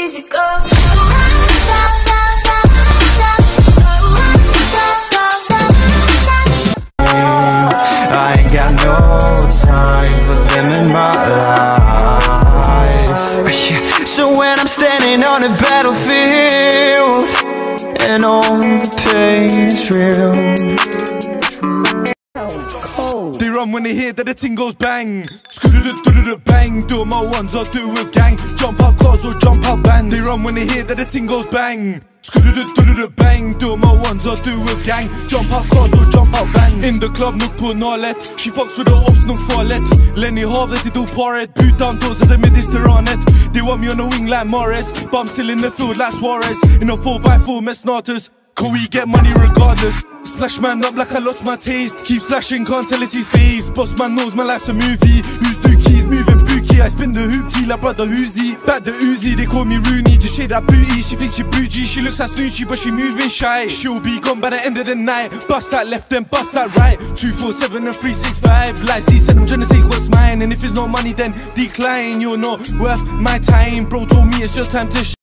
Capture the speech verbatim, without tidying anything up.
easy go. I ain't got no time for them in my life. So when I'm standing on a battlefield and all the pain is real, they run when they hear that the ting goes bang. Bang, do my ones or do with gang. Jump out cars or jump out bands. They run when they hear that the ting goes bang. Bang, do my ones or do with gang. Jump out cars or jump out bands. In the club, nuk på nalet. She fucks with the ops, nuk farligt. Lenny havet, det do paret. Boot down doors at the Mediterranet. They want me on the wing like Morris. But I'm still in the field like Suarez. In a four by four mess starters. Can we get money regardless? Splash man up like I lost my taste. Keep slashing, can't tell it's his face. Boss man knows my life's a movie. Who's dookies, moving bookie. I spin the hoopty like brother Uzi. Back the Uzi, they call me Rooney. Just shade that booty, she thinks she bougie. She looks like Snoochy, but she moving shy. She'll be gone by the end of the night. Bust that left, then bust that right. Two, four, seven and three, six, five. Like C said, I'm trying to take what's mine. And if it's not money, then decline. You're not worth my time. Bro told me it's your time to sh